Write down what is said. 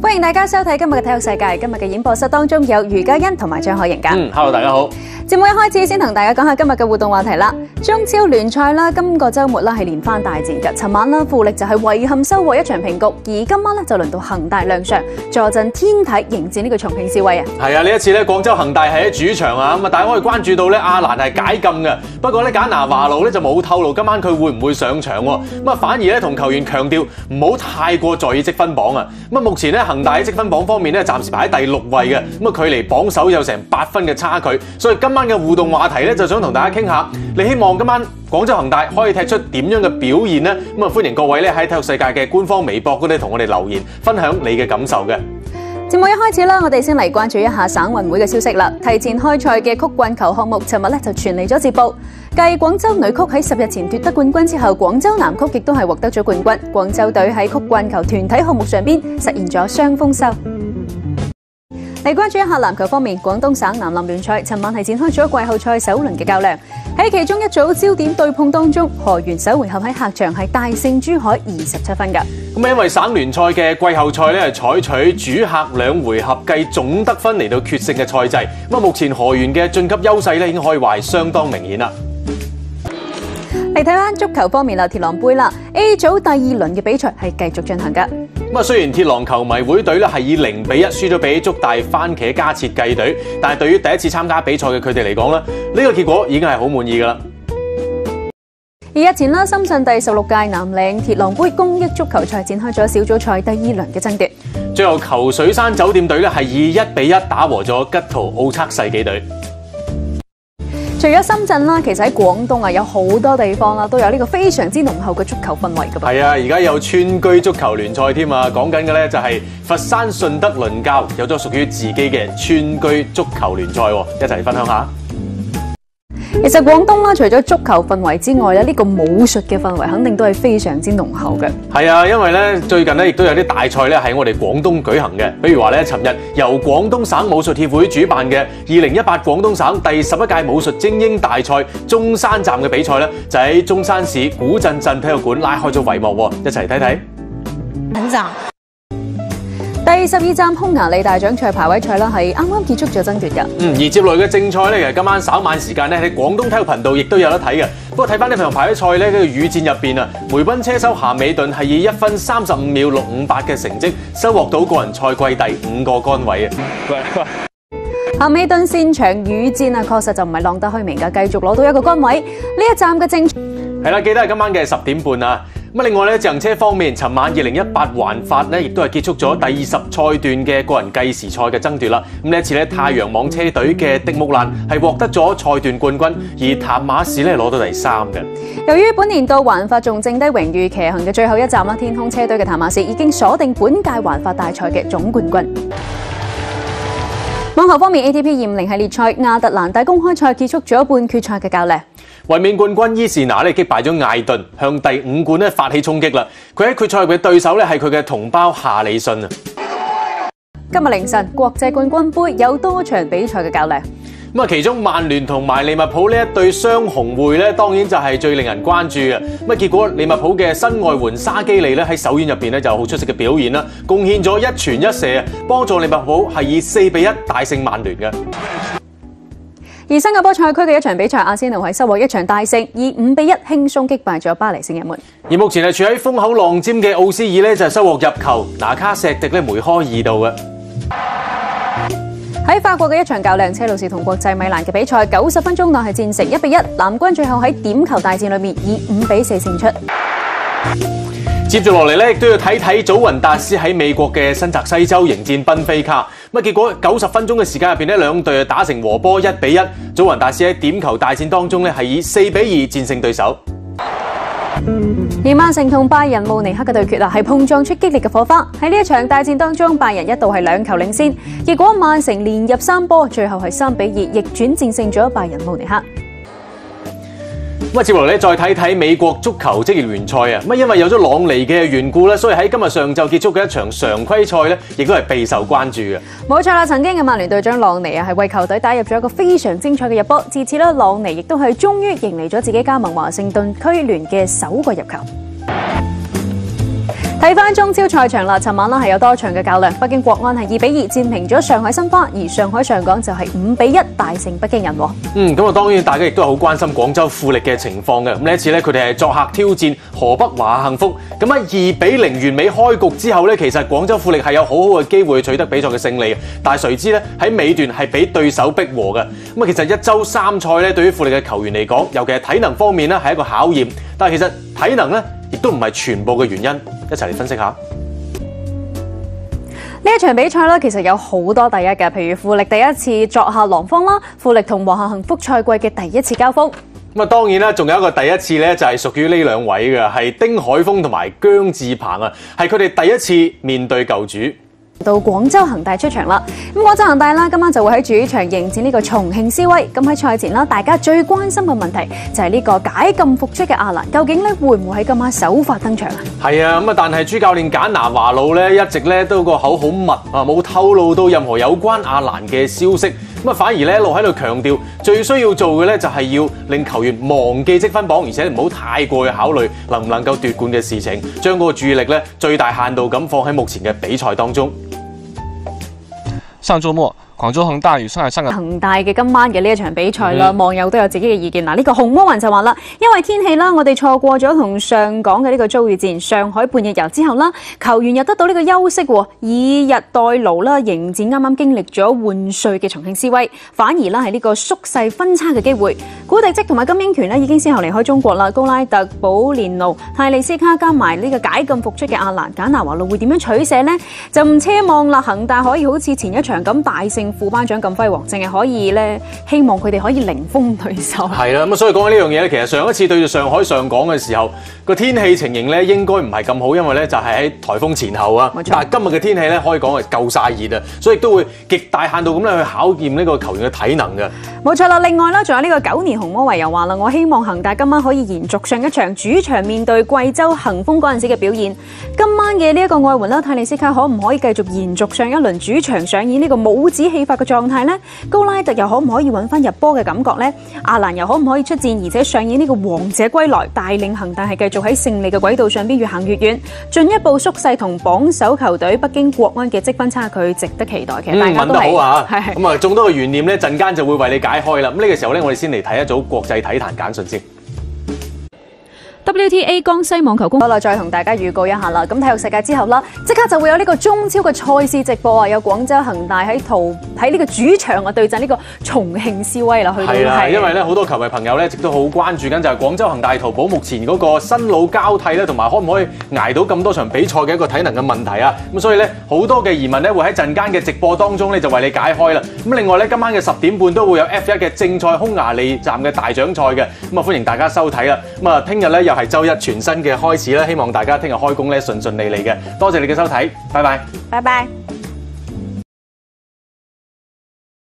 歡迎大家收睇今日嘅體育世界。今日嘅演播室當中有余嘉欣同埋張海瑩㗎。 Hello， 大家好。 節目一開始先同大家講下今日嘅互動話題啦。中超聯賽啦，今個週末啦係連番大戰嘅。尋晚啦，富力就係遺憾收穫一場平局，而今晚咧就輪到恒大亮相，坐鎮天體迎戰呢個重慶示威啊。 係啊，呢一次咧廣州恒大係喺主場啊，咁啊大家可以關注到咧阿蘭係解禁嘅，不過咧簡拿華路咧就冇透露今晚佢會唔會上場喎，咁啊反而咧同球員強調唔好太過在意積分榜啊。咁啊目前咧恒大喺積分榜方面咧暫時排喺第6位嘅，咁啊距離榜首有成8分嘅差距，所以今晚嘅互動話題咧就想同大家傾下，你希望今晚廣州恒大可以踢出點樣嘅表現呢？咁啊歡迎各位咧喺體育世界嘅官方微博嗰度同我哋留言，分享你嘅感受嘅。 節目一開始啦，我哋先嚟關注一下省運會嘅消息啦。提前開賽嘅曲棍球項目，尋日咧就傳嚟咗捷報。繼廣州女曲喺10日前奪得冠軍之後，廣州男曲亦都係獲得咗冠軍。廣州隊喺曲棍球團體項目上邊實現咗雙豐收。嚟關注一下籃球方面，廣東省男籃聯賽尋晚係展開咗季後賽首輪嘅較量。喺其中一組焦點對碰當中，河源首回合喺客場係大勝珠海27分㗎。 咁因為省聯賽嘅季後賽咧係採取主客兩回合計總得分嚟到決勝嘅賽制，咁啊目前河源嘅晉級優勢咧已經可以話係相當明顯啦。 嚟睇翻足球方面啦，鐵狼杯啦 A 組第2輪嘅比賽係繼續進行㗎。 咁啊雖然鐵狼球迷會隊咧係以0-1輸咗俾足大番茄加設計隊，但係對於第一次參加比賽嘅佢哋嚟講咧，呢個結果已經係好滿意㗎啦。 而日前啦，深圳第16屆南嶺鐵狼杯公益足球賽展開咗小組賽第2輪嘅爭奪， 最後球水山酒店隊咧係以1-1打和咗吉圖奧測世紀隊。 除咗深圳啦，其實喺廣東啊有好多地方啦都有呢個非常之濃厚嘅足球氛圍㗎噃。 係啊，而家有村居足球聯賽添啊，講緊嘅咧就係佛山順德倫教有咗屬於自己嘅村居足球聯賽，一齊分享下。 其實廣東啦，除咗足球氛圍之外咧，呢個武術嘅氛圍肯定都係非常之濃厚嘅。係啊，因為咧最近咧亦都有啲大賽咧喺我哋廣東舉行嘅，比如話咧尋日由廣東省武術協會主辦嘅2018廣東省第11屆武術精英大賽中山站嘅比賽咧，就喺中山市古鎮鎮體育館拉開咗帷幕，一齊睇睇。 第12站匈牙利大獎賽排位賽啦，係啱啱結束咗爭奪㗎。 而接來嘅正賽咧，其實今晚稍晚時間咧喺廣東體育頻道亦都有得睇嘅。不過睇翻呢場排位賽咧，呢個羽戰入邊啊，梅賓車手咸美頓係以1分35秒658嘅成績收穫到個人賽季第5個杆位啊！ 咸美頓擅長羽戰啊，確實就唔係浪得虛名㗎，繼續攞到一個杆位。呢一站嘅正係啦，記得係今晚嘅10點半啊！咁另外咧，自行車方面，尋晚2018環法咧，亦都係結束咗第20賽段嘅個人計時賽嘅爭奪啦。咁呢一次咧，太陽網車隊嘅迪木蘭係獲得咗賽段冠軍，而譚馬士咧攞到第3嘅。由於本年度環法仲剩低榮譽騎行嘅最後一站啦，天空車隊嘅譚馬士已經鎖定本屆環法大賽嘅總冠軍。網球方面 ，ATP 250系列賽亞特蘭大公開賽結束咗半決賽嘅較量。衛冕冠軍伊士娜咧擊敗咗艾頓，向第5冠咧發起衝擊啦！佢喺決賽嘅對手咧係佢嘅同胞夏里遜啊！今日凌晨國際冠軍杯有多場比賽嘅較量，咁啊其中曼聯同埋利物浦呢一對雙紅會咧，當然就係最令人關注嘅。咁啊結果利物浦嘅新外援沙基利咧喺首圈入邊咧就好出色嘅表現啦，貢獻咗1傳1射啊，幫助利物浦係以4-1大勝曼聯嘅。而新加坡賽區嘅一場比賽，阿仙奴係收穫一場大勝，以5-1輕鬆擊敗咗巴黎聖日門。而目前係處喺風口浪尖嘅奧斯爾咧就係收穫入球，拿卡錫迪咧梅開2度嘅。喺法國嘅一場較量，車路士同國際米蘭嘅比賽90分鐘內係戰成1-1，藍軍最後喺點球大戰裏面以5-4勝出。接住落嚟咧，亦都要睇睇祖雲達斯喺美國嘅新澤西州迎戰賓菲卡。咁結果90分鐘嘅時間入邊咧，兩隊打成和波1-1。祖雲達斯喺點球大戰當中咧係以4-2戰勝對手。而曼城同拜仁慕尼黑嘅對決啊，係碰撞出激烈嘅火花。喺呢一場大戰當中，拜仁一度係2球領先，結果曼城連入3波，最後係3-2逆轉戰勝咗拜仁慕尼黑。接落嚟再睇睇美國足球職業聯賽啊！因為有咗朗尼嘅緣故咧，所以喺今日上晝結束嘅一場常規賽咧，亦都係備受關注嘅。冇錯啦，曾經嘅曼聯隊長朗尼啊，係為球隊打入咗一個非常精彩嘅入波。自此咧，朗尼亦都係終於迎嚟咗自己加盟華盛頓區聯嘅首個入球。 睇翻中超賽場啦，尋晚係有多場嘅較量，北京國安係2-2戰平咗上海申花，而上海上港就係5-1大勝北京人。 咁啊，當然大家亦都係好關心廣州富力嘅情況嘅。咁呢一次咧，佢哋係作客挑戰河北華夏幸福。咁喺2-0完美開局之後咧，其實廣州富力係有好好嘅機會取得比賽嘅勝利，但係誰知咧喺尾段係俾對手逼和嘅。咁啊，其實1週3賽咧，對於富力嘅球員嚟講，尤其係體能方面咧係一個考驗。但係其實體能咧亦都唔係全部嘅原因。一齊嚟分析下呢一場比賽啦，其實有好多第一嘅，譬如富力第一次作客廊坊啦，富力同華夏幸福賽季嘅第一次交鋒。 咁啊，當然啦，仲有一個第一次咧，就係屬於呢兩位嘅，係丁海峰同埋姜志鵬啊，係佢哋第一次面對舊主。 到廣州恒大出場啦，咁廣州恒大啦，今晚就會喺主場迎戰呢個重慶斯威。咁喺賽前啦，大家最關心嘅問題就係呢個解禁復出嘅阿蘭，究竟咧會唔會喺今晚首發登場啊？ 係啊，咁啊，但係主教練簡拿華路咧一直咧都個口好密啊，冇透露到任何有關阿蘭嘅消息。咁啊，反而咧一路喺度強調，最需要做嘅咧就係要令球員忘記積分榜，而且唔好太過去考慮能唔能夠奪冠嘅事情，將嗰個注意力咧最大限度咁放喺目前嘅比賽當中。 上週末，廣州恒大與上海上港。 恒大嘅今晚嘅呢一場比賽啦，網友都有自己嘅意見。嗱，呢個紅魔雲就話啦，因為天氣啦，我哋錯過咗同上港嘅呢個遭遇戰，上海半日遊之後啦，球員又得到呢個休息，以逸待勞啦，迎戰啱啱經歷咗換帥嘅重慶斯威，反而啦係呢個縮細分差嘅機會。古迪積同埋金英權咧已經先後離開中國啦，高拉特、保連奴、泰利斯卡加埋呢個解禁復出嘅阿蘭，簡拿華路會點樣取捨呢？就唔奢望啦，恒大可以好似前一場咁大勝副班長咁輝煌，淨係可以咧希望佢哋可以零封對手。係啦，咁所以講緊呢樣嘢咧，其實上一次對住上海上港嘅時候，個天氣情形咧應該唔係咁好，因為咧就係喺颱風前後啊。但係今日嘅天氣咧可以講係夠晒熱啊，所以都會極大限度咁咧去考驗呢個球員嘅體能嘅。 冇錯啦，另外啦，仲有呢個9年紅魔維又話啦，我希望恒大今晚可以延續上一場主場面對貴州恒豐嗰陣時嘅表現。今晚嘅呢一個外援啦，泰利斯卡可唔可以繼續延續上一輪主場上演呢個帽子戲法嘅狀態呢？高拉特又可唔可以揾翻入波嘅感覺呢？阿蘭又可唔可以出戰，而且上演呢個王者歸來，帶領恒大係繼續喺勝利嘅軌道上邊越行越遠，進一步縮細同榜首球隊北京國安嘅積分差距，值得期待。其實大家都係問得好啊！咁啊，眾多嘅懸念咧，陣間就會為你解開啦。咁呢個時候咧，我哋先嚟睇一組國際體壇簡訊先。WTA 江西網球公開啦，再同大家預告一下啦。咁體育世界之後啦，即刻就會有呢個中超嘅賽事直播啊！有廣州恒大喺呢個主場啊對陣呢個重慶斯威啦，去到係因為咧好多球迷朋友咧，一直都好關注緊就係廣州恒大淘寶目前嗰個新老交替咧，同埋可唔可以捱到咁多場比賽嘅一個體能嘅問題啊！咁所以咧好多嘅疑問咧會喺陣間嘅直播當中咧就為你解開啦。咁另外咧今晚嘅10點半都會有 F1 嘅正賽匈牙利站嘅大獎賽嘅，咁啊歡迎大家收睇啦。咁啊聽日咧又係週一全新嘅開始啦，希望大家聽日開工咧順順利利嘅。多謝你嘅收睇，拜拜， 拜拜。